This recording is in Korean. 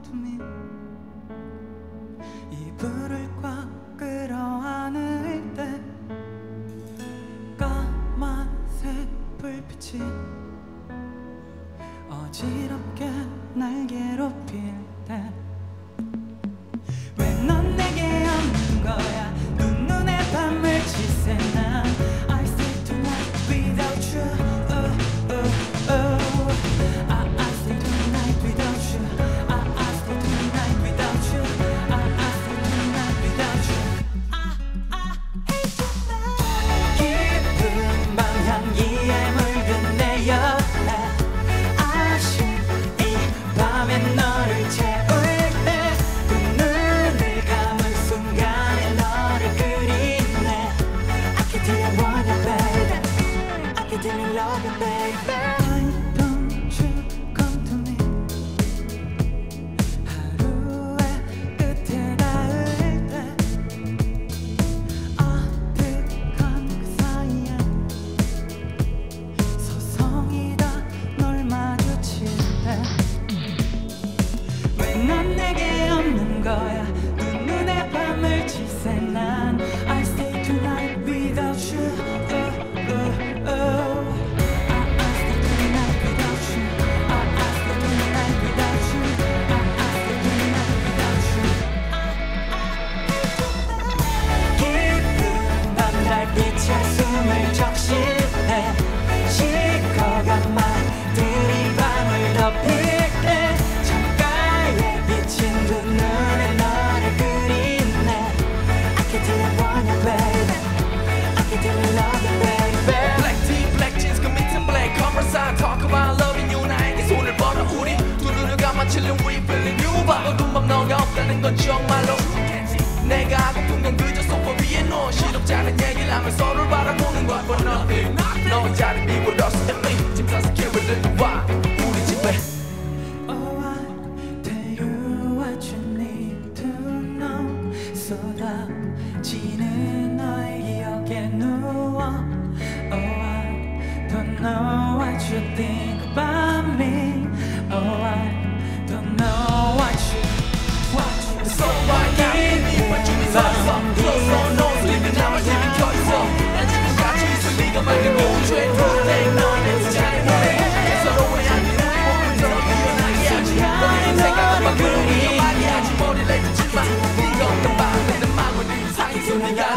to me. 이불을 꽉 끌어 안을 때 까만색 불빛이 어지럽게 날 괴롭힐 때 왜 넌 내게 없는 거야 눈눈에 밤을 지새 난 I stay tonight without you I stay tonight without you I stay tonight without you I stay tonight without you I hate you 깊은 밤 향기에 물든 내 옆에 아쉬운 이 밤에 너를 채울 때 두 눈을 감은 순간에 너를 그리네 I can tell you want you baby I can tell you love you baby Why don't you come to me 하루의 끝에 닿을 때 아득한 그 사이에 서성이다 널 마주칠 때 왜 넌 내게 없는 거야 눈눈에 밤을 지새 난 I stay tonight without you I stay tonight without you I stay tonight without you I stay tonight without you 깊은 밤 달빛에 숨을 적실해 시커간 말들이 밤을 덮일 때 창가에 비친 두 눈에 너를 그리네 I can tell you want you baby I can tell you love you baby Black tee, black jeans, committing black conversation Talk about loving you 나에게 손을 뻗어 우리 두 눈을 감아 chillin' we feeling new 어두운 밤 너가 없다는 건 정말로 내가 하고픈 건 그저 소파 위에 너 시덥지 않은 얘기를 하며 서로를 바라보는 것 But nothing 너의 자리 비워뒀어 and me 짐 싸서 기회를 와 우리 집에 Oh I tell you what you need to know 쏟아지는 너의 기억에 누워 Oh I don't know what you think about me Oh I don't know what you So why not me 맞춤이 섰어 Close on nose living 나만 힘이 켜있어 난 지금 같이 있어 네가 만든 우주의 룰에 너는 잘해 서로의 안에 우리 몸을 더 유연하게 하지 너의 생각은 막 그리 많이 하지 머리를 해주지 마 네가 없는 밤에는 망원이 이상해서 네가